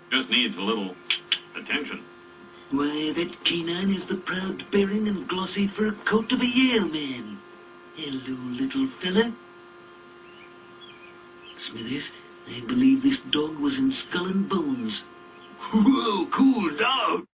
Just needs a little attention. Why, that canine is the proud bearing and glossy fur coat of a Yale man. Hello, little fella. Smithers, I believe this dog was in Skull and Bones. Whoa, cool dog.